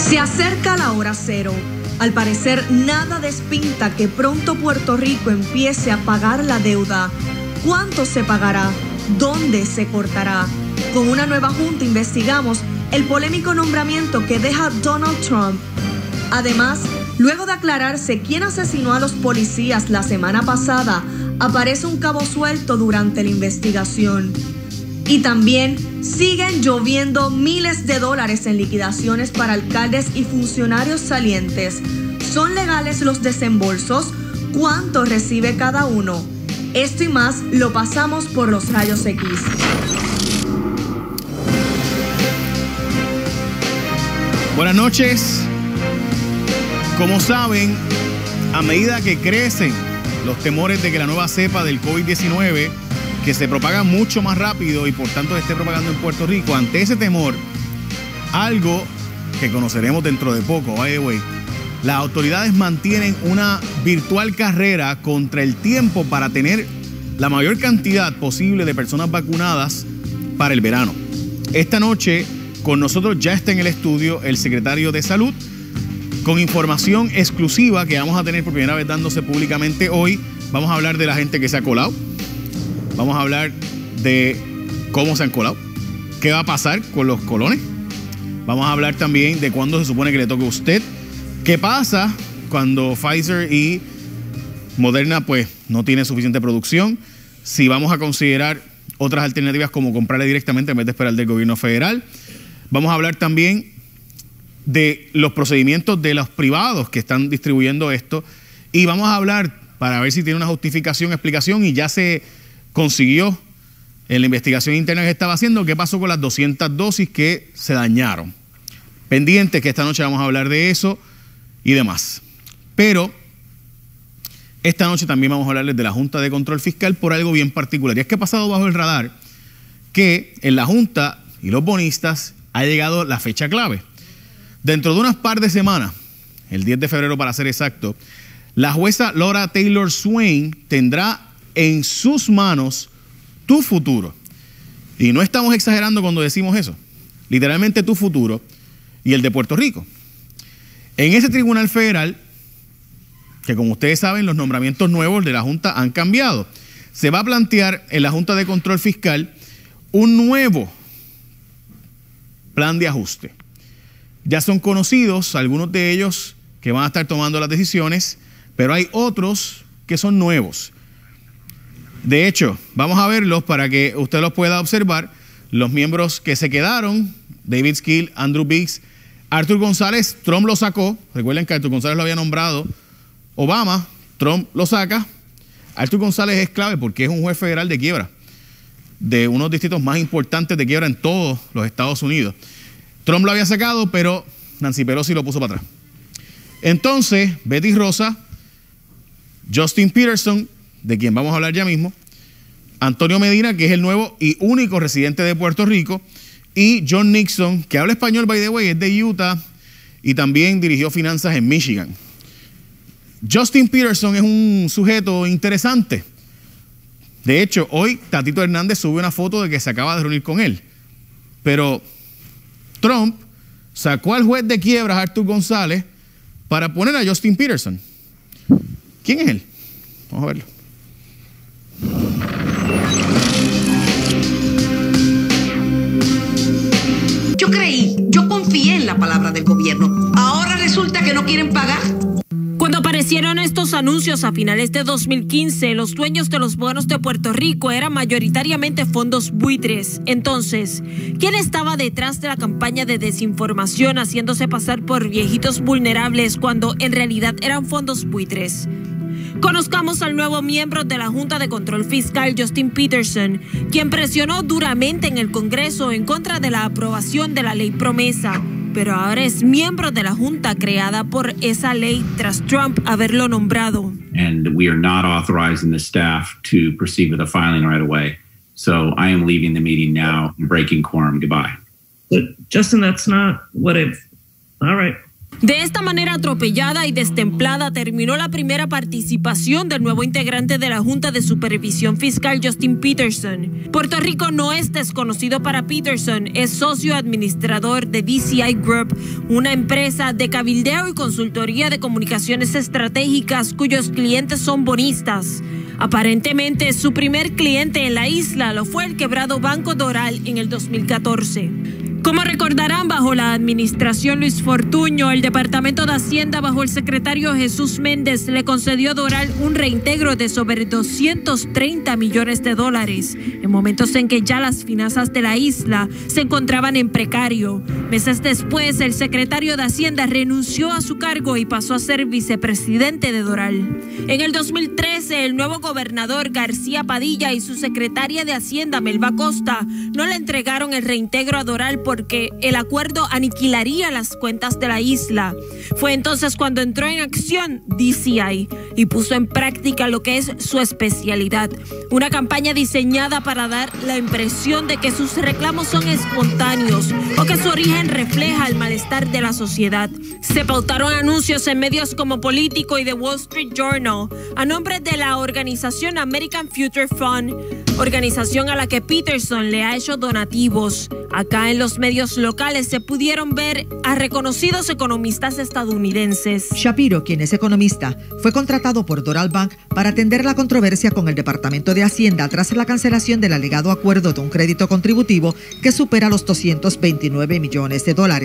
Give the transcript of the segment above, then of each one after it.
Se acerca la hora cero. Al parecer, nada despinta que pronto Puerto Rico empiece a pagar la deuda. ¿Cuánto se pagará? ¿Dónde se cortará? Con una nueva junta investigamos el polémico nombramiento que deja Donald Trump. Además, luego de aclararse quién asesinó a los policías la semana pasada, aparece un cabo suelto durante la investigación. Y también siguen lloviendo miles de dólares en liquidaciones para alcaldes y funcionarios salientes. ¿Son legales los desembolsos? ¿Cuánto recibe cada uno? Esto y más lo pasamos por los rayos X. Buenas noches. Como saben, a medida que crecen los temores de que la nueva cepa del COVID-19, que se propaga mucho más rápido y por tanto esté propagando en Puerto Rico, ante ese temor, algo que conoceremos dentro de poco, by the way, las autoridades mantienen una virtual carrera contra el tiempo para tener la mayor cantidad posible de personas vacunadas para el verano. Esta noche con nosotros ya está en el estudio el secretario de Salud con información exclusiva que vamos a tener por primera vez dándose públicamente hoy. Vamos a hablar de la gente que se ha colado. Vamos a hablar de cómo se han colado, qué va a pasar con los colones. Vamos a hablar también de cuándo se supone que le toque a usted. ¿Qué pasa cuando Pfizer y Moderna pues no tienen suficiente producción? Si vamos a considerar otras alternativas como comprarle directamente en vez de esperar del gobierno federal. Vamos a hablar también de los procedimientos de los privados que están distribuyendo esto. Y vamos a hablar para ver si tiene una justificación, explicación, y ya se consiguió en la investigación interna que estaba haciendo qué pasó con las 200 dosis que se dañaron. Pendientes que esta noche vamos a hablar de eso y demás. Pero esta noche también vamos a hablarles de la Junta de Control Fiscal por algo bien particular. Y es que ha pasado bajo el radar que en la Junta y los bonistas ha llegado la fecha clave. Dentro de unas par de semanas, el 10 de febrero para ser exacto, la jueza Laura Taylor Swain tendrá en sus manos tu futuro. Y no estamos exagerando cuando decimos eso. Literalmente tu futuro y el de Puerto Rico. En ese tribunal federal, que como ustedes saben, los nombramientos nuevos de la Junta han cambiado, se va a plantear en la Junta de Control Fiscal un nuevo plan de ajuste. Ya son conocidos algunos de ellos que van a estar tomando las decisiones, pero hay otros que son nuevos. De hecho, vamos a verlos para que usted los pueda observar. Los miembros que se quedaron, David Skill, Andrew Biggs, Arthur González, Trump lo sacó. Recuerden que Arthur González lo había nombrado Obama, Trump lo saca. Arthur González es clave porque es un juez federal de quiebra, de unos distritos más importantes de quiebra en todos los Estados Unidos. Trump lo había sacado, pero Nancy Pelosi lo puso para atrás. Entonces, Betty Rosa, Justin Peterson, de quien vamos a hablar ya mismo, Antonio Medina, que es el nuevo y único residente de Puerto Rico, y John Nixon, que habla español, by the way, es de Utah y también dirigió finanzas en Michigan. Justin Peterson es un sujeto interesante. De hecho, hoy Tatito Hernández sube una foto de que se acaba de reunir con él. Pero Trump sacó al juez de quiebras, Arthur González, para poner a Justin Peterson. ¿Quién es él? Vamos a verlo. Yo confié en la palabra del gobierno. Ahora resulta que no quieren pagar. Cuando aparecieron estos anuncios a finales de 2015, los dueños de los bonos de Puerto Rico eran mayoritariamente fondos buitres. Entonces, ¿quién estaba detrás de la campaña de desinformación haciéndose pasar por viejitos vulnerables cuando en realidad eran fondos buitres? Conozcamos al nuevo miembro de la Junta de Control Fiscal, Justin Peterson, quien presionó duramente en el Congreso en contra de la aprobación de la ley promesa, pero ahora es miembro de la Junta creada por esa ley tras Trump haberlo nombrado. And we are not authorizing the staff to proceed with the filing right away. So I am leaving the meeting now and breaking quorum. Goodbye. But Justin, that's not what all right. De esta manera atropellada y destemplada terminó la primera participación del nuevo integrante de la Junta de Supervisión Fiscal, Justin Peterson. Puerto Rico no es desconocido para Peterson, es socio administrador de DCI Group, una empresa de cabildeo y consultoría de comunicaciones estratégicas cuyos clientes son bonistas. Aparentemente, su primer cliente en la isla lo fue el quebrado Banco Doral en el 2014. Como recordarán, bajo la administración Luis Fortuño, el Departamento de Hacienda bajo el secretario Jesús Méndez le concedió a Doral un reintegro de sobre $230 millones en momentos en que ya las finanzas de la isla se encontraban en precario. Meses después, el secretario de Hacienda renunció a su cargo y pasó a ser vicepresidente de Doral. En el 2013, el nuevo gobernador García Padilla y su secretaria de Hacienda Melba Costa no le entregaron el reintegro a Doral porque el acuerdo aniquilaría las cuentas de la isla. Fue entonces cuando entró en acción DCI y puso en práctica lo que es su especialidad, una campaña diseñada para dar la impresión de que sus reclamos son espontáneos o que su origen refleja el malestar de la sociedad. Se pautaron anuncios en medios como Político y The Wall Street Journal a nombre de la organización American Future Fund, organización a la que Peterson le ha hecho donativos. Acá en los medios locales se pudieron ver a reconocidos economistas estadounidenses. Shapiro, quien es economista, fue contratado por Doral Bank para atender la controversia con el Departamento de Hacienda tras la cancelación del alegado acuerdo de un crédito contributivo que supera los $229 millones.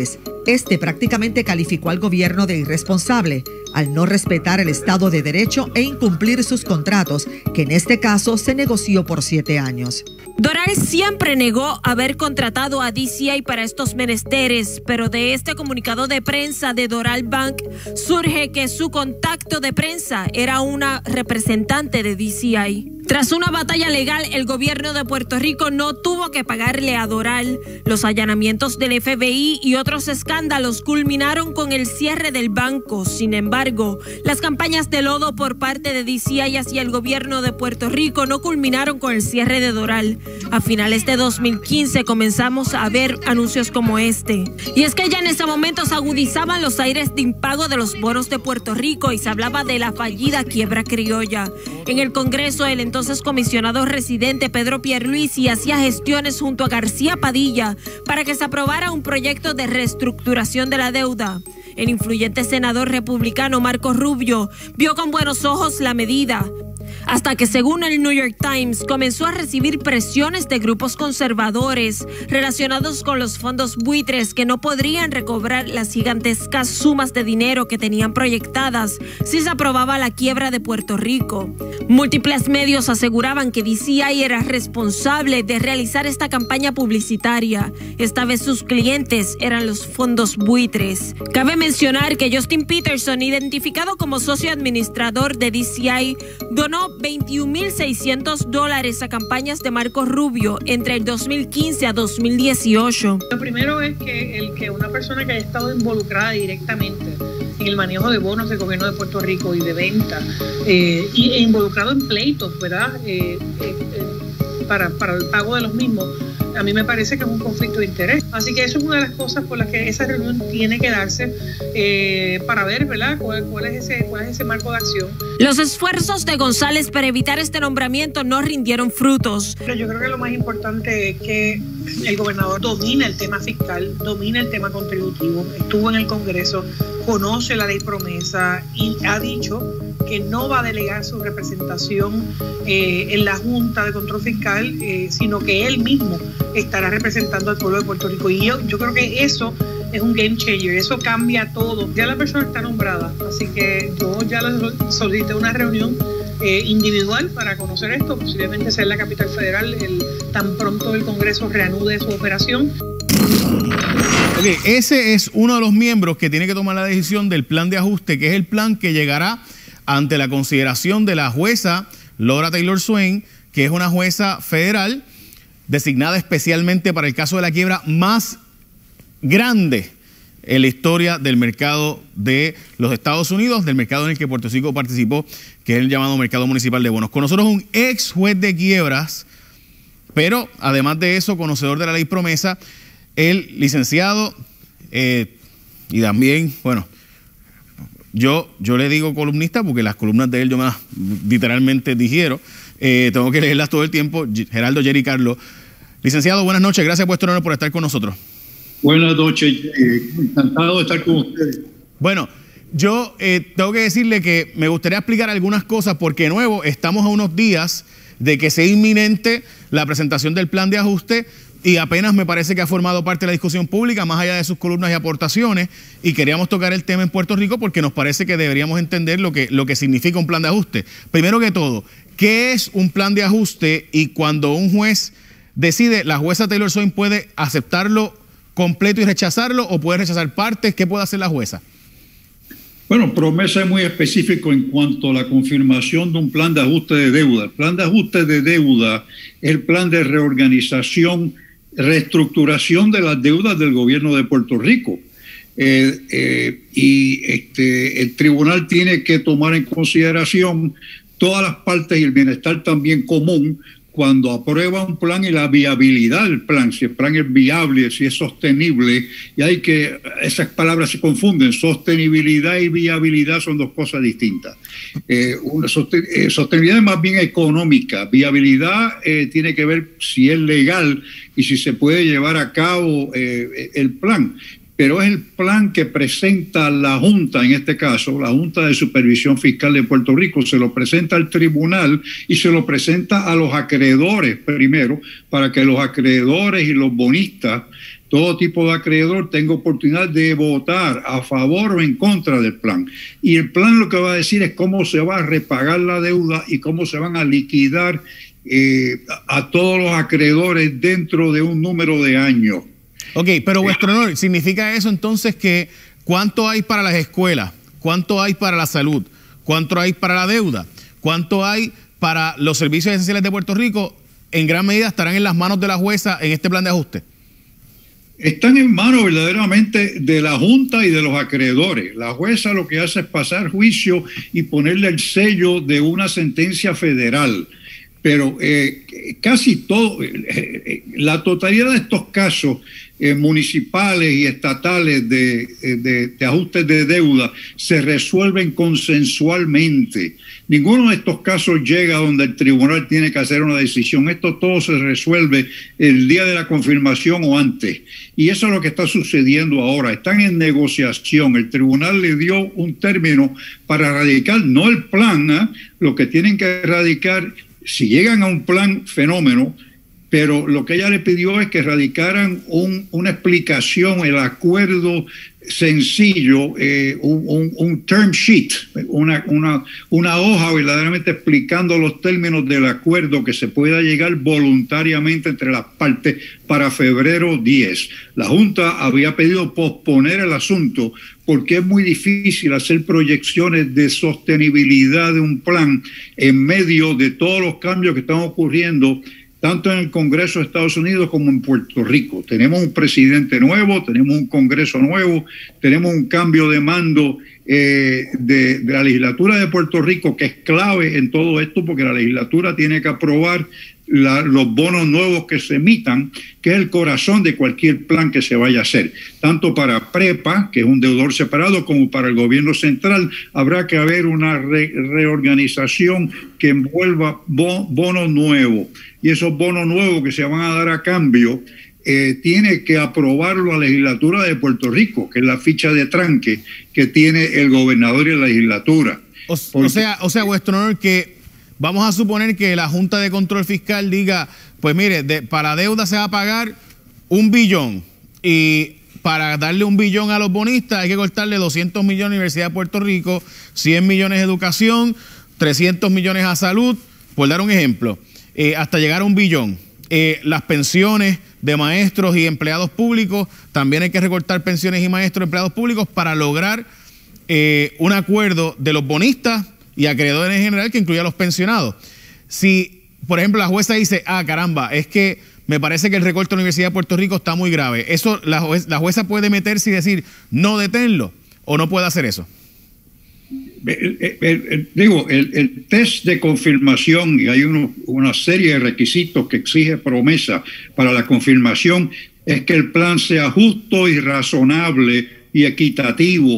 Este prácticamente calificó al gobierno de irresponsable al no respetar el Estado de Derecho e incumplir sus contratos, que en este caso se negoció por 7 años. Doral siempre negó haber contratado a DCI para estos menesteres, pero de este comunicado de prensa de Doral Bank surge que su contacto de prensa era una representante de DCI. Tras una batalla legal, el gobierno de Puerto Rico no tuvo que pagarle a Doral. Los allanamientos del FBI y otros escándalos culminaron con el cierre del banco. Sin embargo, las campañas de lodo por parte de DCI hacia el gobierno de Puerto Rico no culminaron con el cierre de Doral. A finales de 2015 comenzamos a ver anuncios como este. Y es que ya en ese momento se agudizaban los aires de impago de los bonos de Puerto Rico y se hablaba de la fallida quiebra criolla. En el Congreso, el entonces comisionado residente Pedro Pierluisi hacía gestiones junto a García Padilla para que se aprobara un proyecto de reestructuración de la deuda. El influyente senador republicano Marco Rubio vio con buenos ojos la medida, hasta que, según el New York Times, comenzó a recibir presiones de grupos conservadores relacionados con los fondos buitres que no podrían recobrar las gigantescas sumas de dinero que tenían proyectadas si se aprobaba la quiebra de Puerto Rico. Múltiples medios aseguraban que DCI era responsable de realizar esta campaña publicitaria. Esta vez sus clientes eran los fondos buitres. Cabe mencionar que Justin Peterson, identificado como socio administrador de DCI, donó $21,600 a campañas de Marco Rubio entre el 2015 a 2018. Lo primero es que una persona que haya estado involucrada directamente en el manejo de bonos del gobierno de Puerto Rico y de venta e involucrado en pleitos, ¿verdad? Para el pago de los mismos, a mí me parece que es un conflicto de interés. Así que eso es una de las cosas por las que esa reunión tiene que darse para ver, ¿verdad?, cuál es ese marco de acción. Los esfuerzos de González para evitar este nombramiento no rindieron frutos. Pero yo creo que lo más importante es que el gobernador domina el tema fiscal, domina el tema contributivo, estuvo en el Congreso, conoce la ley promesa y ha dicho que no va a delegar su representación en la Junta de Control Fiscal, sino que él mismo estará representando al pueblo de Puerto Rico. Y yo creo que eso es un game changer, eso cambia todo. Ya la persona está nombrada, así que yo ya le solicité una reunión individual para conocer esto, posiblemente sea en la capital federal, tan pronto el Congreso reanude su operación. Okay, ese es uno de los miembros que tiene que tomar la decisión del plan de ajuste, que es el plan que llegará ante la consideración de la jueza Laura Taylor Swain, que es una jueza federal designada especialmente para el caso de la quiebra más grande en la historia del mercado de los Estados Unidos, del mercado en el que Puerto Rico participó, que es el llamado mercado municipal de bonos. Con nosotros un ex juez de quiebras, pero además de eso, conocedor de la ley promesa, el licenciado y también, bueno, yo le digo columnista porque las columnas de él yo me las literalmente digiero. Tengo que leerlas todo el tiempo. Geraldo Jerry Carlos. Licenciado, buenas noches. Gracias, vuestro honor, por estar con nosotros. Buenas noches. Encantado de estar con ustedes. Bueno, yo tengo que decirle que me gustaría explicar algunas cosas porque, de nuevo, estamos a unos días de que sea inminente la presentación del plan de ajuste y apenas me parece que ha formado parte de la discusión pública, más allá de sus columnas y aportaciones, y queríamos tocar el tema en Puerto Rico porque nos parece que deberíamos entender lo que significa un plan de ajuste. Primero que todo, ¿qué es un plan de ajuste? Y cuando un juez decide, la jueza Taylor Swain puede aceptarlo completo y rechazarlo, o puede rechazar partes. ¿Qué puede hacer la jueza? Bueno, Promesa es muy específico en cuanto a la confirmación de un plan de ajuste de deuda. El plan de ajuste de deuda es el plan de reorganización, reestructuración de las deudas del gobierno de Puerto Rico. El tribunal tiene que tomar en consideración todas las partes y el bienestar también común cuando aprueba un plan y la viabilidad del plan, si el plan es viable, si es sostenible, y esas palabras se confunden, sostenibilidad y viabilidad son dos cosas distintas. Sostenibilidad es más bien económica, viabilidad tiene que ver si es legal y si se puede llevar a cabo el plan. Pero es el plan que presenta la Junta, en este caso, la Junta de Supervisión Fiscal de Puerto Rico, se lo presenta al tribunal y se lo presenta a los acreedores primero, para que los acreedores y los bonistas, todo tipo de acreedor, tenga oportunidad de votar a favor o en contra del plan. Y el plan lo que va a decir es cómo se va a repagar la deuda y cómo se van a liquidar a todos los acreedores dentro de un número de años. Ok, pero vuestro honor, ¿significa eso entonces que cuánto hay para las escuelas? ¿Cuánto hay para la salud? ¿Cuánto hay para la deuda? ¿Cuánto hay para los servicios esenciales de Puerto Rico? En gran medida estarán en las manos de la jueza en este plan de ajuste. Están en manos verdaderamente de la Junta y de los acreedores. La jueza lo que hace es pasar juicio y ponerle el sello de una sentencia federal. Pero casi todo, la totalidad de estos casos municipales y estatales de ajustes de deuda se resuelven consensualmente. Ninguno de estos casos llega donde el tribunal tiene que hacer una decisión. Esto todo se resuelve el día de la confirmación o antes. Y eso es lo que está sucediendo ahora. Están en negociación. El tribunal le dio un término para radicar, no el plan, lo que tienen que radicar. Si llegan a un plan, fenómeno, pero lo que ella le pidió es que radicaran una explicación, el acuerdo sencillo, un term sheet, una hoja verdaderamente explicando los términos del acuerdo que se pueda llegar voluntariamente entre las partes para febrero 10. La Junta había pedido posponer el asunto porque es muy difícil hacer proyecciones de sostenibilidad de un plan en medio de todos los cambios que están ocurriendo tanto en el Congreso de Estados Unidos como en Puerto Rico. Tenemos un presidente nuevo, tenemos un Congreso nuevo, tenemos un cambio de mando de la legislatura de Puerto Rico, que es clave en todo esto, porque la legislatura tiene que aprobar los bonos nuevos que se emitan, que es el corazón de cualquier plan que se vaya a hacer. Tanto para PREPA, que es un deudor separado, como para el gobierno central, habrá que haber una reorganización que envuelva bonos nuevos. Y esos bonos nuevos que se van a dar a cambio, tiene que aprobarlo la legislatura de Puerto Rico, que es la ficha de tranque que tiene el gobernador y la legislatura. O sea, vuestro honor, que vamos a suponer que la Junta de Control Fiscal diga, pues mire, para deuda se va a pagar $1 billón y para darle $1 billón a los bonistas hay que cortarle 200 millones a la Universidad de Puerto Rico, 100 millones a educación, 300 millones a salud, por dar un ejemplo, hasta llegar a $1 billón. Las pensiones de maestros y empleados públicos, también hay que recortar pensiones y maestros y empleados públicos para lograr un acuerdo de los bonistas y acreedores en general que incluya a los pensionados. Si, por ejemplo, la jueza dice, caramba, es que me parece que el recorte de la Universidad de Puerto Rico está muy grave, eso la jueza puede meterse y decir, no deténlo, o no puede hacer eso. El test de confirmación, y hay una serie de requisitos que exige Promesa para la confirmación, es que el plan sea justo y razonable y equitativo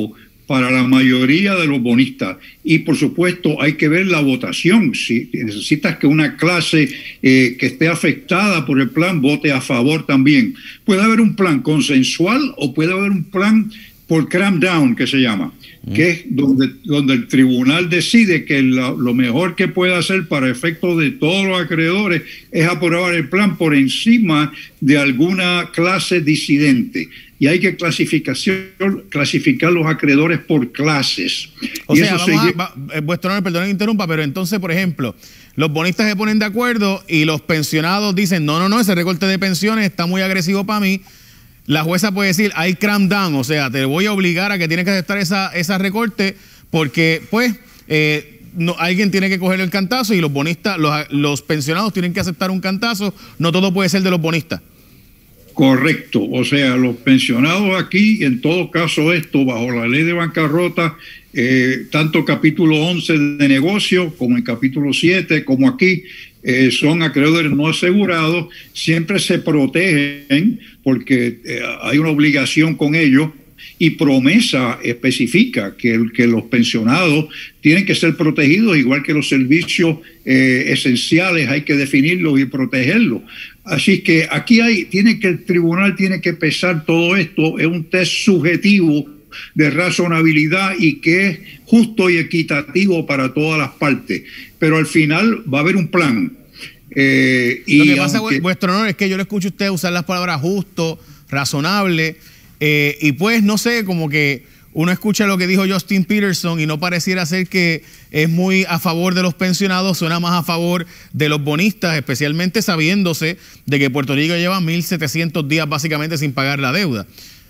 para la mayoría de los bonistas. Y por supuesto hay que ver la votación. Si necesitas que una clase que esté afectada por el plan vote a favor también. Puede haber un plan consensual o puede haber un plan por cram down, que se llama, que es donde el tribunal decide que lo mejor que puede hacer para efectos de todos los acreedores es aprobar el plan por encima de alguna clase disidente. Y hay que clasificar los acreedores por clases. O sea, vuestro honor, perdón que interrumpa, pero entonces, por ejemplo, los bonistas se ponen de acuerdo y los pensionados dicen, no, ese recorte de pensiones está muy agresivo para mí. La jueza puede decir, hay cram down, o sea, te voy a obligar a que tienes que aceptar esa recorte porque, pues, alguien tiene que coger el cantazo y los bonistas, los pensionados tienen que aceptar un cantazo. No todo puede ser de los bonistas. Correcto, o sea, los pensionados aquí, en todo caso esto, bajo la ley de bancarrota, tanto capítulo 11 de negocio como en capítulo 7, como aquí, son acreedores no asegurados, siempre se protegen porque hay una obligación con ellos y promesa especifica que los pensionados tienen que ser protegidos, igual que los servicios esenciales, hay que definirlos y protegerlos. Así que aquí el tribunal tiene que pesar todo esto, es un test subjetivo de razonabilidad y que es justo y equitativo para todas las partes. Pero al final va a haber un plan. Lo que pasa, vuestro honor, es que yo le escucho a usted usar las palabras justo, razonable, y pues no sé, como que uno escucha lo que dijo Justin Peterson y no pareciera ser que es muy a favor de los pensionados, suena más a favor de los bonistas, especialmente sabiéndose de que Puerto Rico lleva 1.700 días básicamente sin pagar la deuda.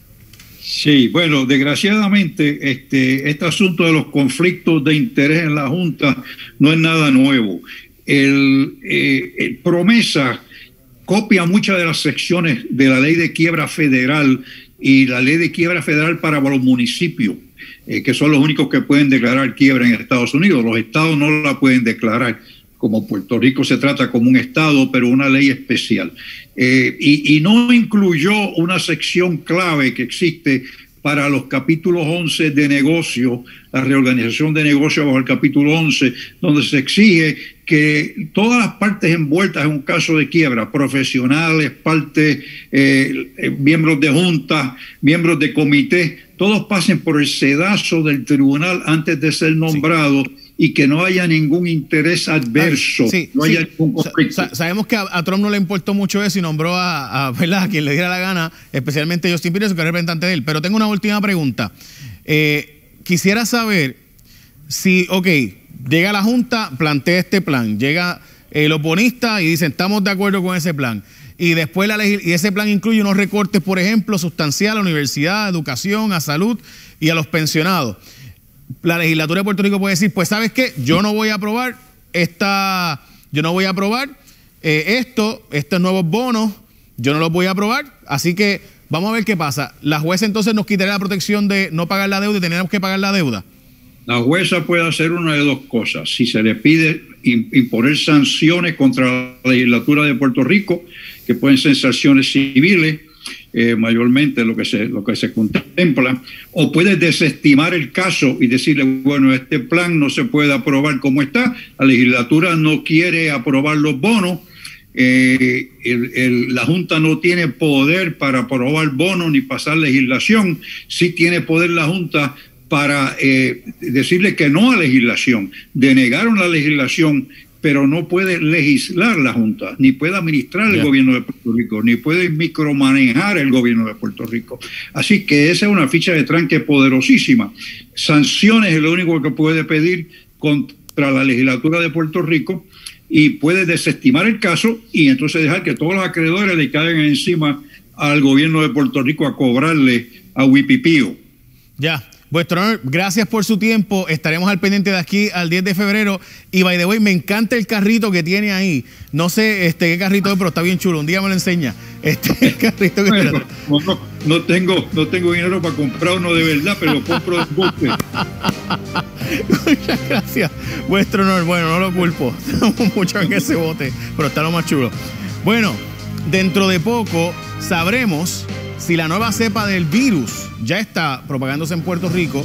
Sí, bueno, desgraciadamente este asunto de los conflictos de interés en la Junta no es nada nuevo. El Promesa copia muchas de las secciones de la ley de quiebra federal y la ley de quiebra federal para los municipios, que son los únicos que pueden declarar quiebra en Estados Unidos. Los estados no la pueden declarar. Como Puerto Rico se trata como un estado, pero una ley especial. Y no incluyó una sección clave que existe para los capítulos 11 de negocio, la reorganización de negocio bajo el capítulo 11, donde se exige que todas las partes envueltas en un caso de quiebra, profesionales, partes, miembros de junta, miembros de comité, todos pasen por el sedazo del tribunal antes de ser nombrados. Sí. Y que no haya ningún interés adverso, no haya ningún conflicto. Sabemos que a Trump no le importó mucho eso y nombró a quien le diera la gana, especialmente Justin Peterson, que es representante de él. Pero tengo una última pregunta. Quisiera saber si, llega la Junta, plantea este plan, llega los bonistas y dicen, estamos de acuerdo con ese plan. Y después y ese plan incluye unos recortes, por ejemplo, sustanciales a la universidad, a educación, a salud y a los pensionados. La legislatura de Puerto Rico puede decir, pues ¿sabes qué? Yo no voy a aprobar estos nuevos bonos, yo no los voy a aprobar, así que vamos a ver qué pasa. La jueza entonces nos quitaría la protección de no pagar la deuda y tenemos que pagar la deuda. La jueza puede hacer una de dos cosas. Si se le pide imponer sanciones contra la legislatura de Puerto Rico, que pueden ser sanciones civiles, mayormente lo que se contempla, o puede desestimar el caso y decirle, bueno, este plan no se puede aprobar como está, la legislatura no quiere aprobar los bonos, la Junta no tiene poder para aprobar bonos ni pasar legislación, sí tiene poder la Junta para decirle que no a legislación. Denegaron la legislación, pero no puede legislar la Junta, ni puede administrar el gobierno de Puerto Rico, ni puede micromanejar el gobierno de Puerto Rico. Así que esa es una ficha de tranque poderosísima. Sanciones es lo único que puede pedir contra la legislatura de Puerto Rico y puede desestimar el caso y entonces dejar que todos los acreedores le caigan encima al gobierno de Puerto Rico a cobrarle a Huipipío. Ya. Vuestro honor, gracias por su tiempo. Estaremos al pendiente de aquí al 10 de febrero. Y by the way, me encanta el carrito que tiene ahí. No sé qué carrito es, pero está bien chulo. Un día me lo enseña. El carrito que bueno, no tengo dinero para comprar uno de verdad, pero lo compro de embuste. Muchas gracias. Vuestro honor, bueno, no lo culpo. Estamos mucho en ese bote, pero está lo más chulo. Bueno, dentro de poco sabremos si la nueva cepa del virus ya está propagándose en Puerto Rico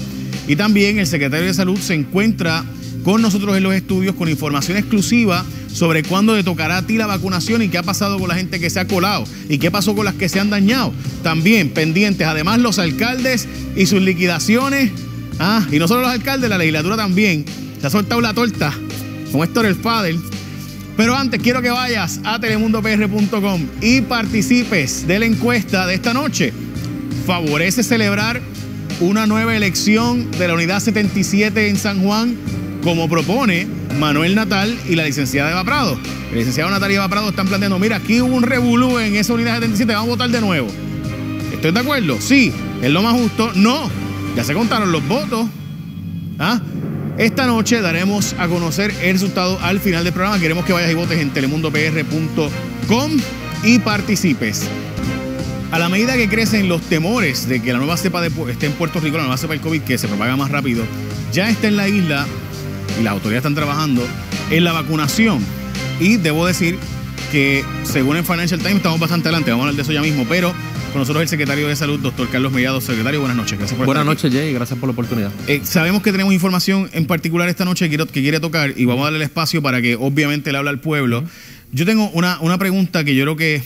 Y también el secretario de Salud se encuentra con nosotros en los estudios con información exclusiva sobre cuándo te tocará a ti la vacunación y qué ha pasado con la gente que se ha colado y qué pasó con las que se han dañado. También pendientes, además los alcaldes y sus liquidaciones. Y no solo los alcaldes, la legislatura también. Se ha soltado la torta con Héctor el Fader. Pero antes quiero que vayas a telemundopr.com y participes de la encuesta de esta noche. ¿Favorece celebrar una nueva elección de la Unidad 77 en San Juan, como propone Manuel Natal y la licenciada Eva Prado? El licenciado Natal y Eva Prado están planteando, mira, aquí hubo un revolú en esa Unidad 77, vamos a votar de nuevo. ¿Estoy de acuerdo? Sí. ¿Es lo más justo? No. Ya se contaron los votos. Esta noche daremos a conocer el resultado al final del programa. Queremos que vayas y votes en telemundopr.com y participes. A la medida que crecen los temores de que la nueva cepa esté en Puerto Rico, la nueva cepa del COVID, que se propaga más rápido, ya está en la isla y las autoridades están trabajando en la vacunación. Y debo decir que, según el Financial Times, estamos bastante adelante. Vamos a hablar de eso ya mismo, pero con nosotros el secretario de Salud, doctor Carlos Mellado. Secretario, buenas noches. Gracias por Buenas noches, Jay, gracias por la oportunidad. Sabemos que tenemos información en particular esta noche que quiere tocar y vamos a darle el espacio para que obviamente le hable al pueblo. Yo tengo una pregunta que yo creo que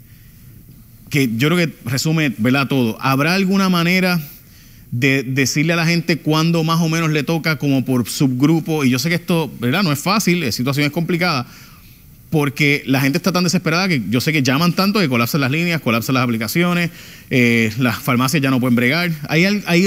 resume, ¿verdad?, todo. ¿Habrá alguna manera de decirle a la gente cuándo más o menos le toca, como por subgrupo? Y yo sé que esto, ¿verdad?, no es fácil, la situación es complicada, porque la gente está tan desesperada que yo sé que llaman tanto que colapsan las líneas, colapsan las aplicaciones, las farmacias ya no pueden bregar. ¿Hay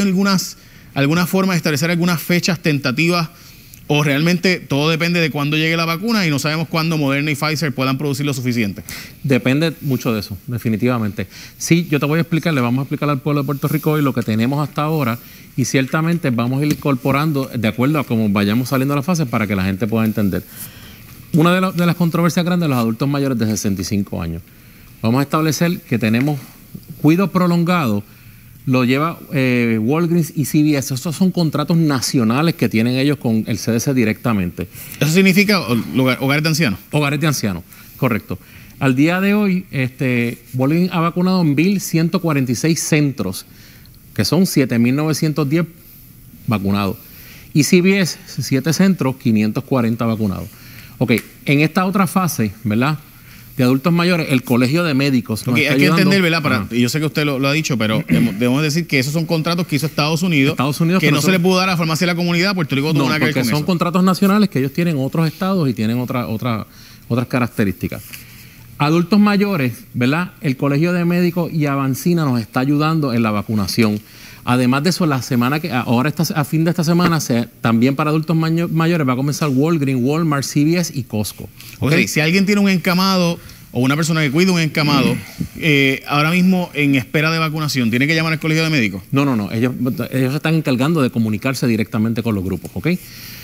alguna forma de establecer algunas fechas tentativas, o realmente todo depende de cuándo llegue la vacuna y no sabemos cuándo Moderna y Pfizer puedan producir lo suficiente? Depende mucho de eso, definitivamente. Sí, yo te voy a explicar, le vamos a explicar al pueblo de Puerto Rico hoy lo que tenemos hasta ahora, y ciertamente vamos a ir incorporando de acuerdo a cómo vayamos saliendo de la fase para que la gente pueda entender. Una de las controversias grandes de los adultos mayores de 65 años. Vamos a establecer que tenemos cuidado prolongado, lo lleva Walgreens y CVS. Estos son contratos nacionales que tienen ellos con el CDC directamente. ¿Eso significa hogares de ancianos? Hogares de ancianos, correcto. Al día de hoy, Walgreens ha vacunado en 1.146 centros, que son 7.910 vacunados. Y CVS, 7 centros, 540 vacunados. Ok, en esta otra fase, ¿verdad?, de adultos mayores, el Colegio de Médicos nos está hay que ayudando. entender, ¿verdad? Y yo sé que usted lo ha dicho, pero debemos decir que esos son contratos que hizo Estados Unidos que no se le pudo dar a la farmacia de la comunidad. Puerto Rico tuvo nada que ver con eso. Porque son contratos nacionales que ellos tienen otros estados y tienen otras características. Adultos mayores, ¿verdad? El Colegio de Médicos y Avancina nos está ayudando en la vacunación. Además de eso, la semana que ahora a fin de esta semana, también para adultos mayores va a comenzar Walgreens, Walmart, CVS y Costco. Okay. Si alguien tiene un encamado o una persona que cuida un encamado, ahora mismo en espera de vacunación, ¿tiene que llamar al Colegio de Médicos? No. Ellos se están encargando de comunicarse directamente con los grupos, ¿ok?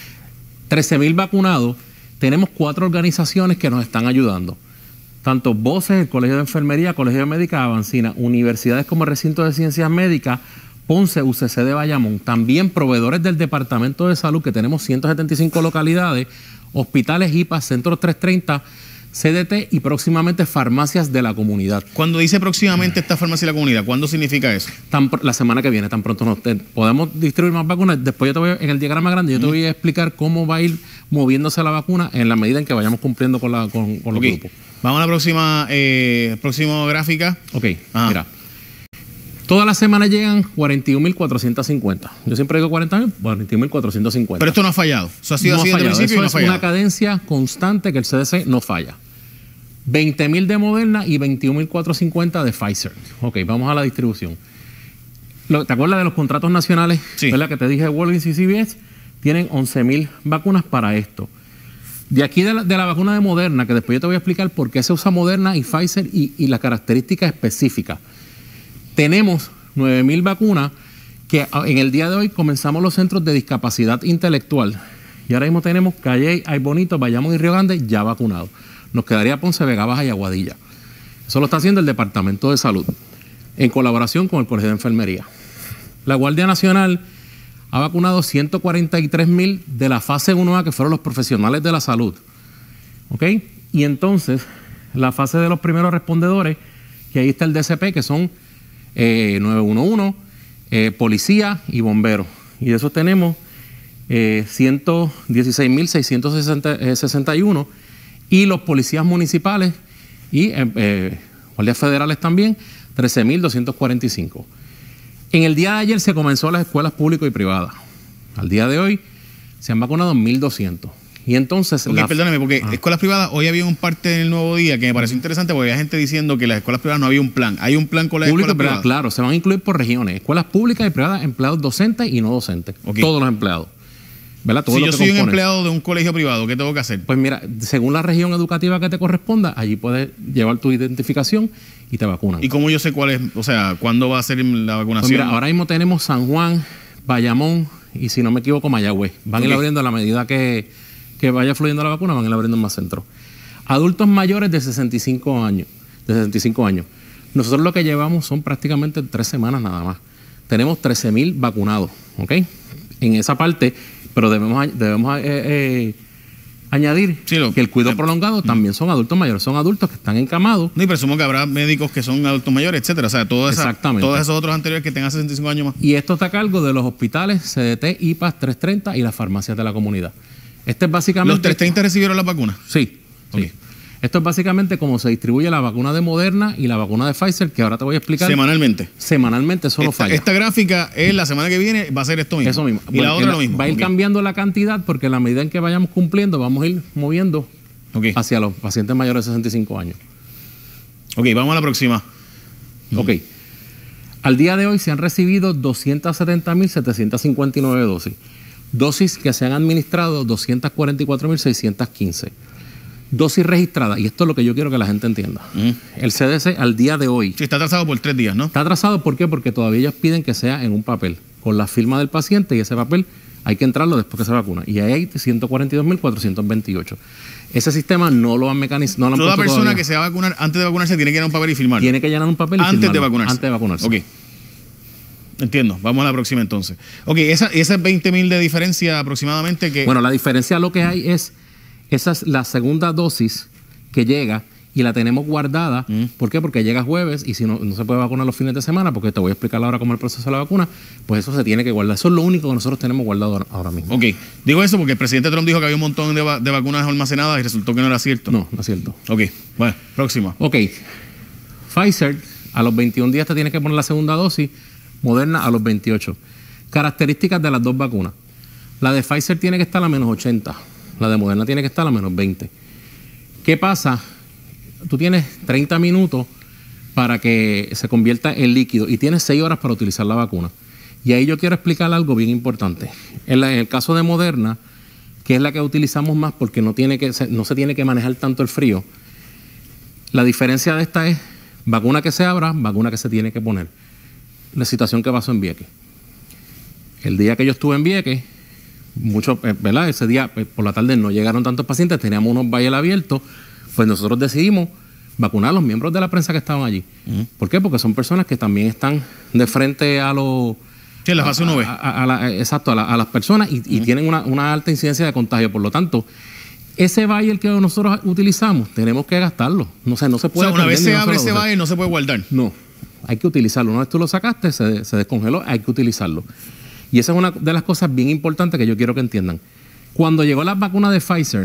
13,000 vacunados. Tenemos 4 organizaciones que nos están ayudando. Tanto Voces, el Colegio de Enfermería, Colegio de Médicos, Avancina, universidades como el Recinto de Ciencias Médicas, Ponce, UCC de Bayamón, también proveedores del Departamento de Salud, que tenemos 175 localidades, hospitales IPA, Centros 330, CDT y próximamente farmacias de la comunidad. Cuando dice próximamente esta farmacia de la comunidad, ¿cuándo significa eso? La semana que viene, tan pronto podemos distribuir más vacunas. Después en el diagrama grande yo te voy a explicar cómo va a ir moviéndose la vacuna en la medida en que vayamos cumpliendo con los grupos. Vamos a la próxima gráfica. Ok, mira. Toda la semana llegan 41.450. Yo siempre digo 40.000, 41.450. Pero esto no ha fallado. Eso ha sido así desde el principio y no ha fallado. Es una cadencia constante que el CDC no falla. 20.000 de Moderna y 21.450 de Pfizer. Ok, vamos a la distribución. ¿Te acuerdas de los contratos nacionales? Sí. ¿Verdad? Que te dije, Walgreens y CVS tienen 11.000 vacunas para esto. De aquí de la vacuna de Moderna, que después yo te voy a explicar por qué se usa Moderna y Pfizer y las características específicas. Tenemos 9.000 vacunas que en el día de hoy comenzamos los centros de discapacidad intelectual. Y ahora mismo tenemos Calley, Ay Bonito, Bayamón y Río Grande ya vacunados. Nos quedaría Ponce, Vega Baja y Aguadilla. Eso lo está haciendo el Departamento de Salud en colaboración con el Colegio de Enfermería. La Guardia Nacional ha vacunado 143.000 de la fase 1A, que fueron los profesionales de la salud. ¿Ok? Y entonces, la fase de los primeros respondedores, que ahí está el DCP, que son 911, policía y bomberos. Y de esos tenemos 116.661 y los policías municipales y guardias federales también, 13.245. En el día de ayer se comenzó las escuelas públicas y privadas. Al día de hoy se han vacunado 1.200. Y entonces... Perdóneme, porque escuelas privadas, hoy había un parte en el Nuevo Día que me pareció interesante porque había gente diciendo que las escuelas privadas no había un plan. ¿Hay un plan con las escuelas privadas? Claro, se van a incluir por regiones. Escuelas públicas y privadas, empleados docentes y no docentes. Todos los empleados. ¿Verdad? Todo si lo yo que soy compone. un empleado de un colegio privado, ¿qué tengo que hacer? Pues mira, según la región educativa que te corresponda, allí puedes llevar tu identificación y te vacunan. ¿Y cómo yo sé cuál es, o sea, cuándo va a ser la vacunación? Pues mira, ahora mismo tenemos San Juan, Bayamón y, si no me equivoco, Mayagüez. Van a ir abriendo a la medida que vaya fluyendo la vacuna, van a ir abriendo más centros. Adultos mayores de 65 años. Nosotros lo que llevamos son prácticamente 3 semanas nada más. Tenemos 13.000 vacunados, ¿ok? En esa parte, pero debemos añadir que el cuidado prolongado también son adultos mayores, son adultos que están encamados. No, y presumo que habrá médicos que son adultos mayores, etcétera. O sea, todos esos otros anteriores que tengan 65 años más. Y esto está a cargo de los hospitales, CDT, IPAS 330 y las farmacias de la comunidad. Este es básicamente... ¿Los 330 recibieron la vacuna? Sí. Esto es básicamente como se distribuye la vacuna de Moderna y la vacuna de Pfizer, que ahora te voy a explicar. Semanalmente. Semanalmente, solo falla. Esta gráfica es la semana que viene, va a ser esto mismo. Eso mismo. Y la otra lo mismo. Va a ir cambiando la cantidad porque a la medida en que vayamos cumpliendo, vamos a ir moviendo hacia los pacientes mayores de 65 años. Ok, vamos a la próxima. Ok. Al día de hoy se han recibido 270.759 dosis. Dosis que se han administrado 244.615. Dosis registradas, y esto es lo que yo quiero que la gente entienda. El CDC al día de hoy... Sí, está atrasado por 3 días, ¿no? Está atrasado, ¿por qué? Porque todavía ellos piden que sea en un papel, con la firma del paciente, y ese papel hay que entrarlo después que se vacuna. Y ahí hay 142.428. Ese sistema no lo han mecanizado. Toda persona todavía que se va a vacunar, antes de vacunarse, tiene que llenar un papel y firmarlo. Tiene que llenar un papel y antes firmarlo. Antes de vacunarse. Ok. Entiendo. Vamos a la próxima entonces. Ok, esa 20.000 de diferencia aproximadamente que... Bueno, la diferencia lo que hay es... Esa es la segunda dosis que llega y la tenemos guardada. ¿Por qué? Porque llega jueves y si no se puede vacunar los fines de semana, porque te voy a explicar ahora cómo es el proceso de la vacuna, pues eso se tiene que guardar. Eso es lo único que nosotros tenemos guardado ahora mismo. Ok. Digo eso porque el presidente Trump dijo que había un montón de vacunas almacenadas y resultó que no era cierto. No es cierto. Ok. Bueno, próxima. Ok. Pfizer, a los 21 días te tienes que poner la segunda dosis. Moderna a los 28. Características de las dos vacunas. La de Pfizer tiene que estar a menos 80. La de Moderna tiene que estar a menos 20. ¿Qué pasa? Tú tienes 30 minutos para que se convierta en líquido y tienes 6 horas para utilizar la vacuna. Y ahí yo quiero explicar algo bien importante. En el caso de Moderna, que es la que utilizamos más porque no se tiene que manejar tanto el frío, la diferencia de esta es vacuna que se abra, vacuna que se tiene que poner. La situación que pasó en Vieques. El día que yo estuve en Vieques, ¿verdad? Ese día por la tarde no llegaron tantos pacientes, teníamos unos valles abiertos, pues nosotros decidimos vacunar a los miembros de la prensa que estaban allí. ¿Por qué? Porque son personas que también están de frente a los... Sí, la fase 1B. Exacto, a las personas y tienen una alta incidencia de contagio. Por lo tanto, ese baile que nosotros utilizamos, tenemos que gastarlo. No se puede... O sea, una vez se abre ese baile no se puede guardar. No, hay que utilizarlo. Una vez tú lo sacaste, se descongeló, hay que utilizarlo. Y esa es una de las cosas bien importantes que yo quiero que entiendan. Cuando llegó la vacuna de Pfizer,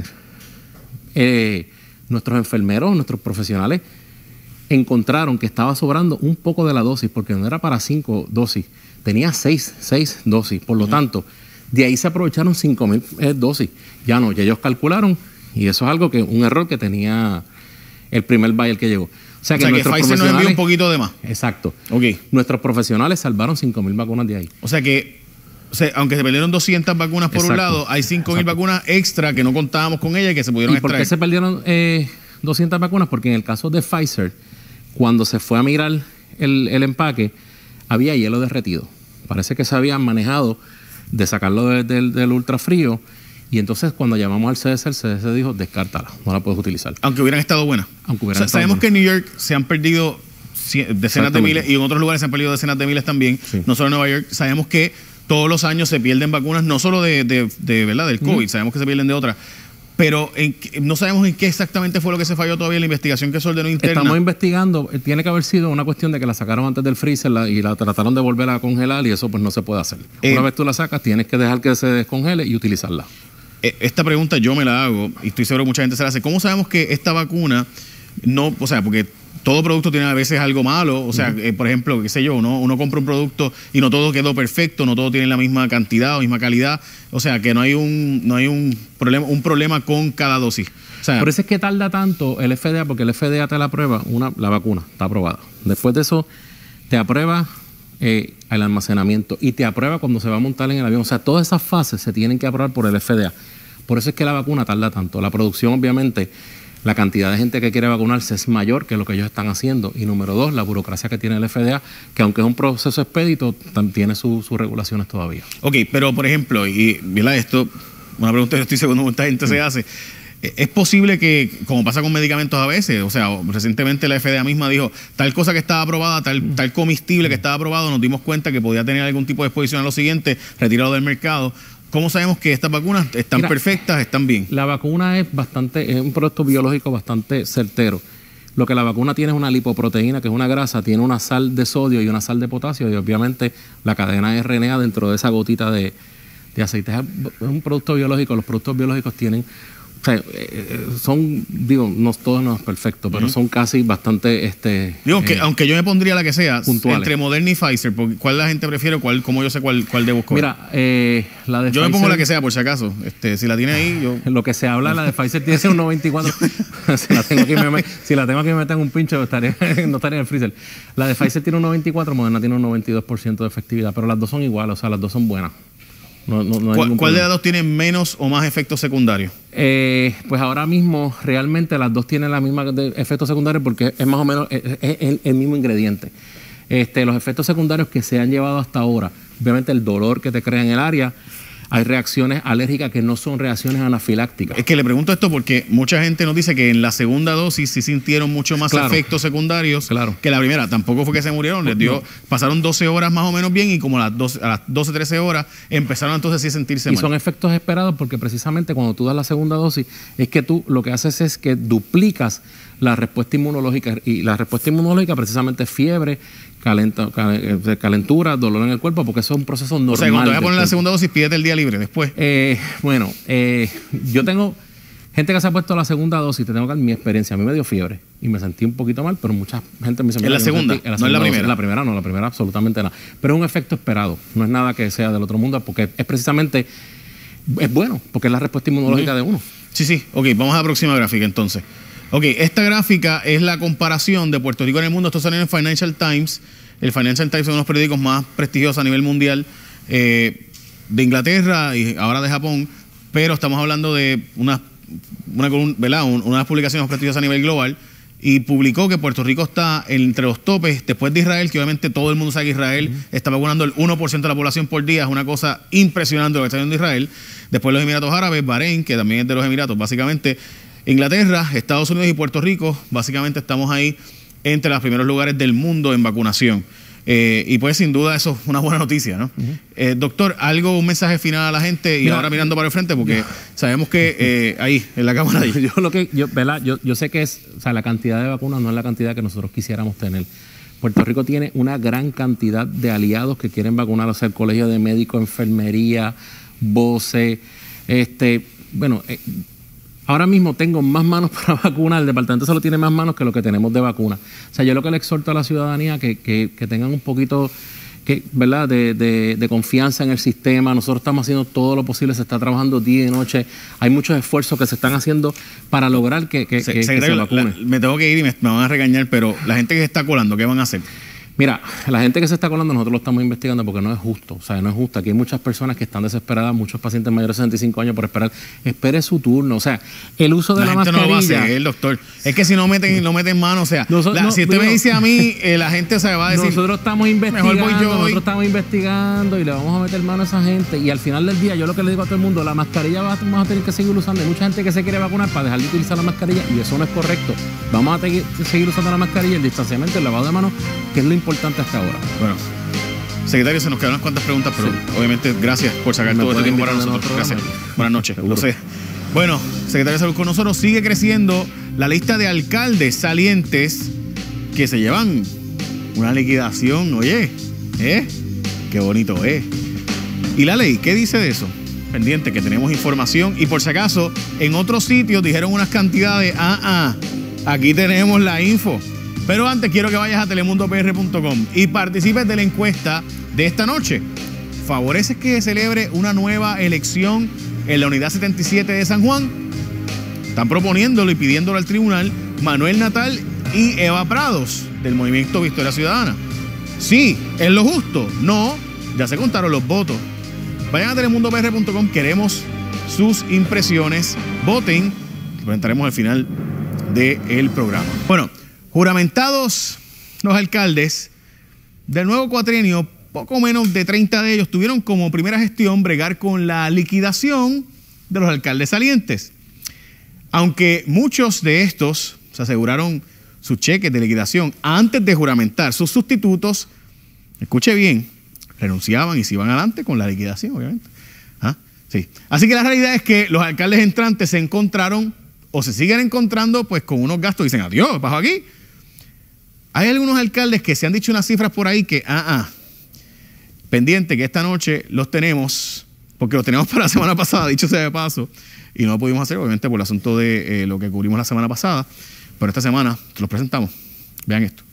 nuestros enfermeros, nuestros profesionales, encontraron que estaba sobrando un poco de la dosis, porque no era para 5 dosis, tenía 6 dosis. Por lo tanto, de ahí se aprovecharon 5.000 dosis. Ya ellos calcularon, y eso es algo un error que tenía el primer buyer que llegó. O sea que Pfizer nos envió un poquito de más. Exacto. Okay. Nuestros profesionales salvaron 5.000 vacunas de ahí. O sea que, aunque se perdieron 200 vacunas por un lado, hay 5.000 vacunas extra que no contábamos con ellas y que se pudieron extraer. ¿Y por qué se perdieron 200 vacunas? Porque en el caso de Pfizer, cuando se fue a mirar el empaque, había hielo derretido. Parece que se habían manejado de sacarlo del ultrafrío. Y entonces cuando llamamos al CDC, el CDC dijo, descártala, no la puedes utilizar. Aunque hubieran estado buenas. Sabemos que en New York se han perdido decenas de miles y en otros lugares se han perdido decenas de miles también. Sí. No solo en Nueva York. Sabemos que todos los años se pierden vacunas, no solo ¿verdad? Del COVID, sabemos que se pierden de otras. pero no sabemos en qué exactamente fue lo que se falló todavía en la investigación que se ordenó interna. Estamos investigando, tiene que haber sido una cuestión de que la sacaron antes del freezer y la trataron de volver a congelar y eso pues no se puede hacer. Una vez tú la sacas, tienes que dejar que se descongele y utilizarla. Esta pregunta yo me la hago y estoy seguro que mucha gente se la hace. ¿Cómo sabemos que esta vacuna no, o sea, porque todo producto tiene a veces algo malo, o sea, por ejemplo, qué sé yo, uno compra un producto y no todo quedó perfecto, no todo tiene la misma cantidad o misma calidad, o sea, que no hay un problema con cada dosis. O sea, por eso es que tarda tanto el FDA, porque el FDA te la aprueba, la vacuna está aprobada. Después de eso, te aprueba el almacenamiento y te aprueba cuando se va a montar en el avión. O sea, todas esas fases se tienen que aprobar por el FDA. Por eso es que la vacuna tarda tanto. La producción, obviamente, la cantidad de gente que quiere vacunarse es mayor que lo que ellos están haciendo. Y número 2, la burocracia que tiene el FDA, que aunque es un proceso expedito, tiene sus regulaciones todavía. Ok, pero por ejemplo, y ¿verdad? Esto, una pregunta que estoy seguro que mucha gente se hace. ¿Es posible que, como pasa con medicamentos a veces, o sea, recientemente la FDA misma dijo, tal cosa que estaba aprobada, tal comestible que estaba aprobado, nos dimos cuenta que podía tener algún tipo de exposición a lo siguiente, retirado del mercado? ¿Cómo sabemos que estas vacunas están perfectas, están bien? La vacuna es un producto biológico bastante certero. Lo que la vacuna tiene es una lipoproteína, que es una grasa, tiene una sal de sodio y una sal de potasio, y obviamente la cadena de RNA dentro de esa gotita de aceite. Es un producto biológico. Los productos biológicos tienen... O sea, no todos no es perfecto, pero son casi bastante... aunque yo me pondría la que sea, puntuales. Entre Moderna y Pfizer, ¿cuál la gente prefiere? ¿Cómo yo sé cuál debo escoger? Mira, la de yo Pfizer, me pongo la que sea, por si acaso. Si la tiene ahí, yo... Lo que se habla, la de Pfizer tiene un 94%. si la tengo aquí me meten un pincho, no estaría en el freezer. La de Pfizer tiene un 94%, Moderna tiene un 92% de efectividad, pero las dos son iguales, o sea, las dos son buenas. No ¿Cuál de las dos tiene menos o más efectos secundarios? Pues ahora mismo realmente las dos tienen la misma efectos secundarios porque es más o menos el mismo ingrediente. Los efectos secundarios que se han llevado hasta ahora, obviamente el dolor que te crea en el área, hay reacciones alérgicas que no son reacciones anafilácticas. Es que le pregunto esto porque mucha gente nos dice que en la segunda dosis sí sintieron mucho más efectos secundarios que la primera. Tampoco fue que se murieron, pasaron 12 horas más o menos bien y como a las 12, 13 horas empezaron entonces sí a sentirse mal. Y son efectos esperados porque precisamente cuando tú das la segunda dosis es que tú lo que haces es que duplicas la respuesta inmunológica, y la respuesta inmunológica precisamente es fiebre, calentura, dolor en el cuerpo, porque eso es un proceso normal. O sea, cuando vas a poner la segunda dosis, pídete el día libre después. Yo tengo gente que se ha puesto la segunda dosis, te tengo que dar mi experiencia. A mí me dio fiebre y me sentí un poquito mal, pero mucha gente me dice... ¿En la segunda? ¿No es la primera? En la primera no, la primera absolutamente nada. Pero es un efecto esperado, no es nada que sea del otro mundo, porque es precisamente... Es bueno, porque es la respuesta inmunológica de uno. Sí. Ok, vamos a la próxima gráfica entonces. Ok, esta gráfica es la comparación de Puerto Rico en el mundo. Esto salió en el Financial Times. El Financial Times es uno de los periódicos más prestigiosos a nivel mundial de Inglaterra y ahora de Japón, pero estamos hablando de una de las publicaciones más prestigiosas a nivel global, y publicó que Puerto Rico está entre los topes después de Israel, que obviamente todo el mundo sabe que Israel está vacunando el 1% de la población por día. Es una cosa impresionante lo que está haciendo Israel. Después los Emiratos Árabes, Bahrein, que también es de los Emiratos, básicamente. Inglaterra, Estados Unidos y Puerto Rico, básicamente estamos ahí entre los primeros lugares del mundo en vacunación. Y pues sin duda eso es una buena noticia, ¿no? Doctor, un mensaje final a la gente y ahora mirando para el frente, porque sabemos que ahí, en la cámara. Yo sé que la cantidad de vacunas no es la cantidad que nosotros quisiéramos tener. Puerto Rico tiene una gran cantidad de aliados que quieren vacunar, o sea, el Colegio de Médicos, Enfermería, VOCE, ahora mismo tengo más manos para vacunar, el departamento solo tiene más manos que lo que tenemos de vacuna. O sea, yo lo que le exhorto a la ciudadanía que tengan un poquito ¿verdad? De confianza en el sistema. Nosotros estamos haciendo todo lo posible, se está trabajando día y noche. Hay muchos esfuerzos que se están haciendo para lograr que se vacune. Me tengo que ir y me van a regañar, pero la gente que se está colando, ¿qué van a hacer? Mira, la gente que se está colando nosotros lo estamos investigando porque no es justo. O sea, no es justo. Aquí hay muchas personas que están desesperadas, muchos pacientes mayores de 65 años por esperar. Espere su turno. O sea, el uso de la mascarilla... no lo va a hacer, doctor. Es que si no meten mano, o sea, si usted me dice a mí, la gente va a decir... Nosotros estamos investigando y le vamos a meter mano a esa gente. Y al final del día, yo lo que le digo a todo el mundo, la mascarilla vamos a tener que seguir usando. Hay mucha gente que se quiere vacunar para dejar de utilizar la mascarilla y eso no es correcto. Vamos a seguir usando la mascarilla, el distanciamiento, el lavado de manos, que es lo importante hasta ahora. Bueno, secretario, se nos quedan unas cuantas preguntas, pero obviamente gracias por sacar todo este tiempo para nosotros. Gracias. Buenas noches. Lo sé. Bueno, secretario de Salud con nosotros, sigue creciendo la lista de alcaldes salientes que se llevan una liquidación. Oye, qué bonito es. ¿Y la ley qué dice de eso? Pendiente, que tenemos información. Y por si acaso, en otros sitios dijeron unas cantidades. Aquí tenemos la info. Pero antes quiero que vayas a telemundopr.com y participes de la encuesta de esta noche. ¿Favoreces que se celebre una nueva elección en la Unidad 77 de San Juan? Están proponiéndolo y pidiéndolo al tribunal Manuel Natal y Eva Prados, del Movimiento Victoria Ciudadana. Sí, ¿es lo justo? No, ya se contaron los votos. Vayan a telemundopr.com, queremos sus impresiones. Voten, lo presentaremos al final del programa. Bueno, juramentados los alcaldes del nuevo cuatrienio, poco menos de 30 de ellos tuvieron como primera gestión bregar con la liquidación de los alcaldes salientes. Aunque muchos de estos se aseguraron sus cheques de liquidación antes de juramentar, sus sustitutos, escuche bien, renunciaban y se iban adelante con la liquidación, obviamente. Sí. Así que la realidad es que los alcaldes entrantes se encontraron o se siguen encontrando pues con unos gastos y dicen, adiós, bajo aquí. Hay algunos alcaldes que se han dicho unas cifras por ahí que, pendiente, que esta noche los tenemos, porque los teníamos para la semana pasada, dicho sea de paso, y no lo pudimos hacer, obviamente, por el asunto de lo que cubrimos la semana pasada, pero esta semana te los presentamos. Vean esto.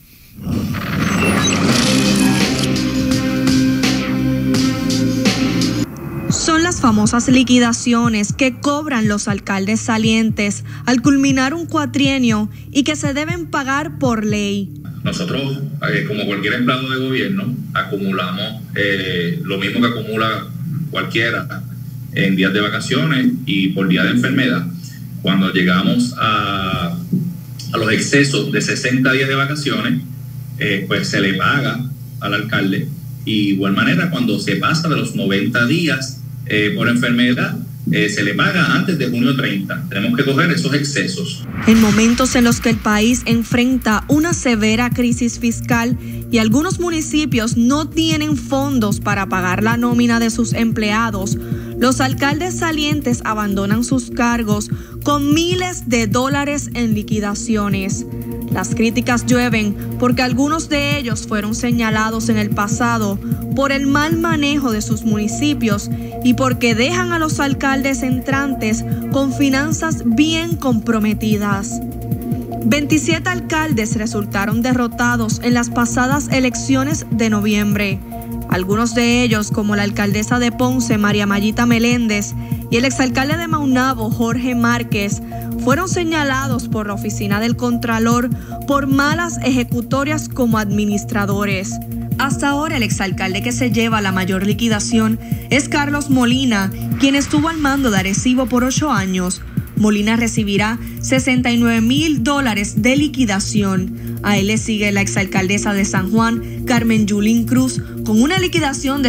Son las famosas liquidaciones que cobran los alcaldes salientes al culminar un cuatrienio y que se deben pagar por ley. Nosotros, como cualquier empleado de gobierno, acumulamos lo mismo que acumula cualquiera en días de vacaciones y por día de enfermedad. Cuando llegamos a los excesos de 60 días de vacaciones, pues se le paga al alcalde. Y de igual manera, cuando se pasa de los 90 días por enfermedad, se le paga antes de junio 30. Tenemos que coger esos excesos. En momentos en los que el país enfrenta una severa crisis fiscal y algunos municipios no tienen fondos para pagar la nómina de sus empleados, los alcaldes salientes abandonan sus cargos con miles de dólares en liquidaciones. Las críticas llueven porque algunos de ellos fueron señalados en el pasado por el mal manejo de sus municipios y porque dejan a los alcaldes entrantes con finanzas bien comprometidas. 27 alcaldes resultaron derrotados en las pasadas elecciones de noviembre. Algunos de ellos, como la alcaldesa de Ponce, María Mayita Meléndez, y el exalcalde de Maunabo, Jorge Márquez, fueron señalados por la Oficina del Contralor por malas ejecutorias como administradores. Hasta ahora el exalcalde que se lleva la mayor liquidación es Carlos Molina, quien estuvo al mando de Arecibo por 8 años. Molina recibirá $69,000 de liquidación. A él le sigue la exalcaldesa de San Juan, Carmen Yulín Cruz, con una liquidación de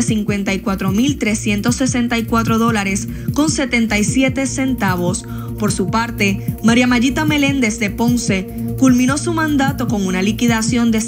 $54,364,77. Por su parte, María Mayita Meléndez de Ponce culminó su mandato con una liquidación de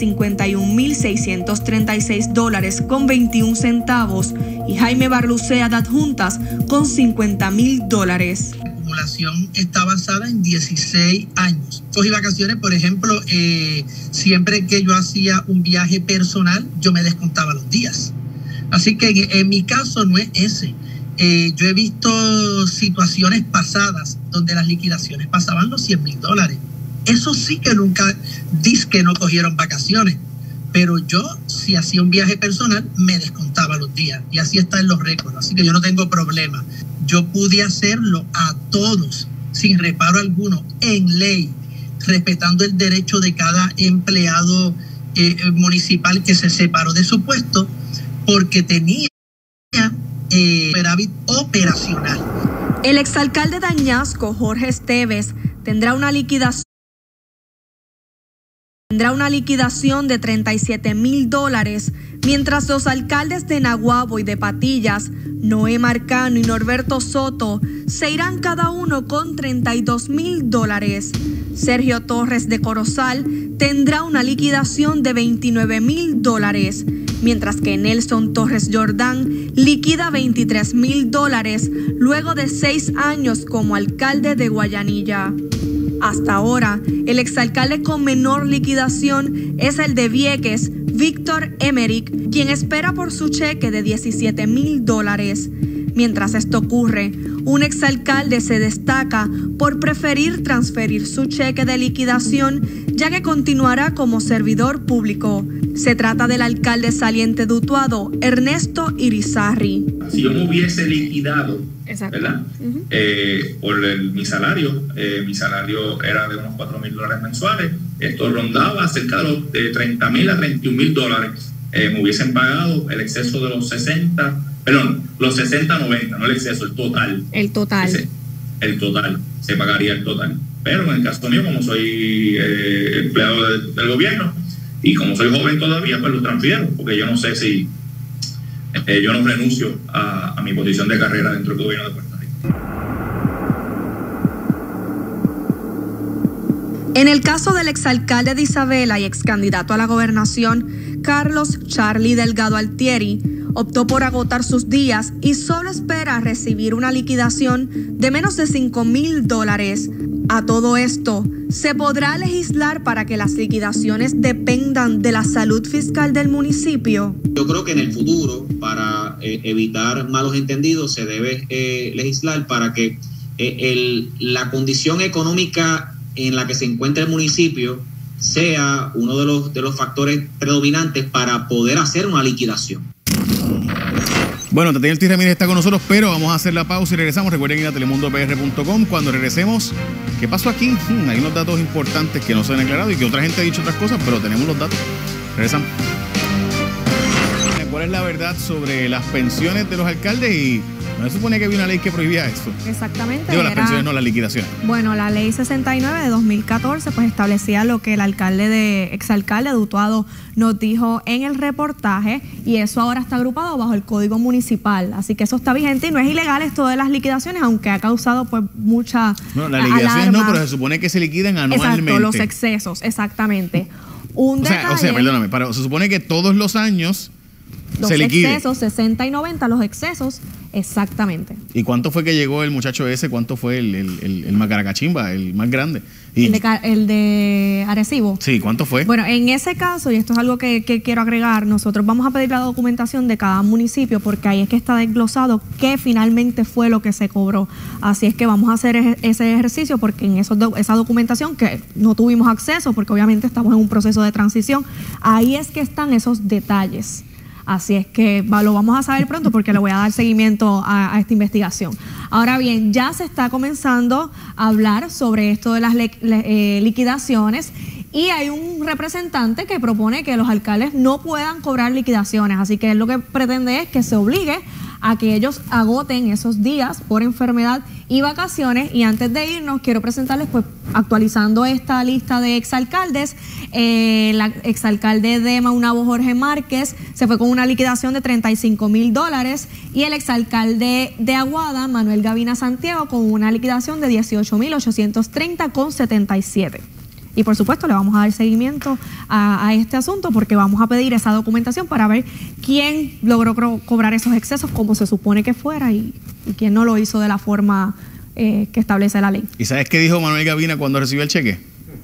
$51,636,21 y Jaime Barlucea de Adjuntas con $50,000. La acumulación está basada en 16 años. Cogí vacaciones, por ejemplo, siempre que yo hacía un viaje personal, yo me descontaba los días. Así que en mi caso no es ese. Yo he visto situaciones pasadas donde las liquidaciones pasaban los $100,000. Eso sí que nunca dice que no cogieron vacaciones. Pero yo, si hacía un viaje personal, me descontaba los días. Y así está en los récords. Así que yo no tengo problema. Yo pude hacerlo a todos, sin reparo alguno, en ley, respetando el derecho de cada empleado municipal que se separó de su puesto, porque tenía superávit operacional. El exalcalde de Añasco, Jorge Esteves, tendrá una liquidación de $37,000, mientras los alcaldes de Naguabo y de Patillas, Noé Marcano y Norberto Soto, se irán cada uno con $32,000. Sergio Torres de Corozal tendrá una liquidación de $29,000, mientras que Nelson Torres Jordán liquida $23,000 luego de 6 años como alcalde de Guayanilla. Hasta ahora, el exalcalde con menor liquidación es el de Vieques, Víctor Emerick, quien espera por su cheque de $17,000. Mientras esto ocurre, un exalcalde se destaca por preferir transferir su cheque de liquidación, ya que continuará como servidor público. Se trata del alcalde saliente de Utuado, Ernesto Irizarry. Si yo me hubiese liquidado, ¿verdad? Por mi salario era de unos $4,000 mensuales, esto rondaba cerca de los $30,000 a $31,000. Me hubiesen pagado el exceso de los 60-90, no el exceso, el total. El total. El total, se pagaría el total. Pero en el caso mío, como soy empleado del gobierno y como soy joven todavía, pues lo transfiero, porque yo no sé si yo no renuncio a mi posición de carrera dentro del gobierno de Puerto Rico. En el caso del exalcalde de Isabela y excandidato a la gobernación, Carlos Charlie Delgado Altieri, optó por agotar sus días y solo espera recibir una liquidación de menos de $5,000. A todo esto, ¿se podrá legislar para que las liquidaciones dependan de la salud fiscal del municipio? Yo creo que en el futuro, para evitar malos entendidos, se debe legislar para que la condición económica en la que se encuentra el municipio sea uno de los factores predominantes para poder hacer una liquidación. Bueno, Tatiana Ortiz Ramírez está con nosotros, pero vamos a hacer la pausa y regresamos. Recuerden ir a telemundopr.com. Cuando regresemos, ¿qué pasó aquí? Hay unos datos importantes que no se han aclarado y que otra gente ha dicho otras cosas, pero tenemos los datos. Regresamos. ¿Cuál es la verdad sobre las pensiones de los alcaldes? Y no se supone que había una ley que prohibía eso. Exactamente. Digo, las pensiones no, las liquidaciones. Bueno, la ley 69 de 2014 pues establecía lo que el exalcalde de Utuado nos dijo en el reportaje, y eso ahora está agrupado bajo el Código Municipal. Así que eso está vigente y no es ilegal esto de las liquidaciones, aunque ha causado pues mucha No, las liquidaciones no, pero se supone que se liquidan anualmente. Exacto, los excesos, exactamente. O sea, perdóname, se supone que todos los años los se liquide. Excesos, 60 y 90, los excesos, exactamente. ¿Y cuánto fue que llegó el muchacho ese? ¿Cuánto fue el Macaracachimba, el más grande? El de Arecibo. Sí, ¿cuánto fue? Bueno, en ese caso, y esto es algo que quiero agregar, nosotros vamos a pedir la documentación de cada municipio, porque ahí es que está desglosado qué finalmente fue lo que se cobró. Así es que vamos a hacer ese ejercicio, porque en esa documentación que no tuvimos acceso, porque obviamente estamos en un proceso de transición, ahí es que están esos detalles. Así es que lo vamos a saber pronto, porque le voy a dar seguimiento a esta investigación. Ahora bien, ya se está comenzando a hablar sobre esto de las liquidaciones, y hay un representante que propone que los alcaldes no puedan cobrar liquidaciones. Así que él lo que pretende es que se obligue a que ellos agoten esos días por enfermedad y vacaciones. Y antes de irnos, quiero presentarles, pues, actualizando esta lista de exalcaldes. El exalcalde de Maunabo, Jorge Márquez, se fue con una liquidación de $35,000, y el exalcalde de Aguada, Manuel Gavina Santiago, con una liquidación de $18,830,77. Y por supuesto le vamos a dar seguimiento a este asunto, porque vamos a pedir esa documentación para ver quién logró cobrar esos excesos como se supone que fuera, y quién no lo hizo de la forma que establece la ley. ¿Y sabes qué dijo Manuel Gavina cuando recibió el cheque?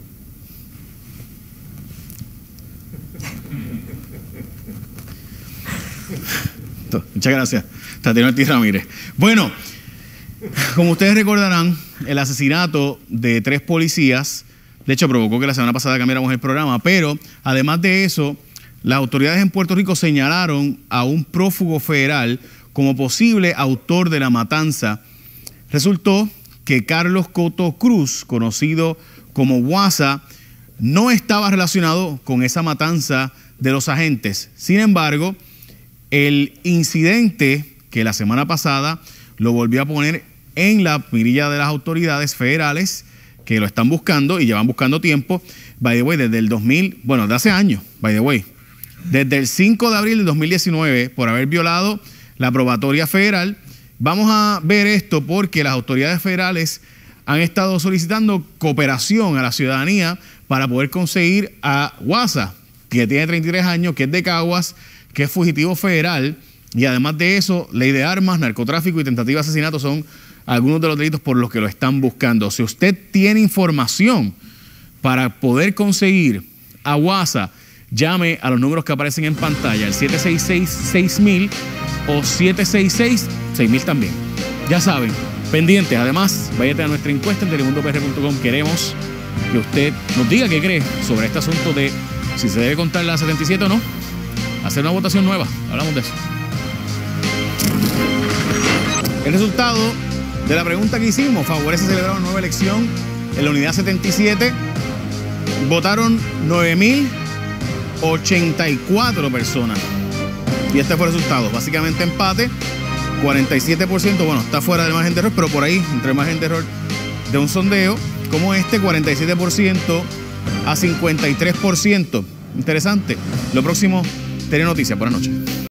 Muchas gracias, Tatiana Ortiz Ramírez. Bueno, como ustedes recordarán, el asesinato de 3 policías, de hecho, provocó que la semana pasada cambiáramos el programa, pero además de eso, las autoridades en Puerto Rico señalaron a un prófugo federal como posible autor de la matanza. Resultó que Carlos Coto Cruz, conocido como Guasa, no estaba relacionado con esa matanza de los agentes. Sin embargo, el incidente que la semana pasada lo volvió a poner en la mirilla de las autoridades federales, que lo están buscando y llevan buscando tiempo, by the way, desde el 2000, bueno, de hace años, by the way, desde el 5 de abril del 2019, por haber violado la probatoria federal. Vamos a ver esto porque las autoridades federales han estado solicitando cooperación a la ciudadanía para poder conseguir a Guasa, que tiene 33 años, que es de Caguas, que es fugitivo federal, y además de eso, ley de armas, narcotráfico y tentativa de asesinato son algunos de los delitos por los que lo están buscando. Si usted tiene información para poder conseguir a WASA, llame a los números que aparecen en pantalla, el 766-6000 o 766-6000 también. Ya saben, pendientes. Además, váyate a nuestra encuesta en telemundopr.com. Queremos que usted nos diga qué cree sobre este asunto de si se debe contar la 77 o no. Hacer una votación nueva. Hablamos de eso. El resultado de la pregunta que hicimos: ¿favorece celebrar una nueva elección en la unidad 77? Votaron 9.084 personas. Y este fue el resultado. Básicamente empate. 47%, bueno, está fuera del margen de error, pero por ahí, entre el margen de error de un sondeo como este, 47% a 53%. Interesante. Lo próximo, Telenoticias. Buenas noches.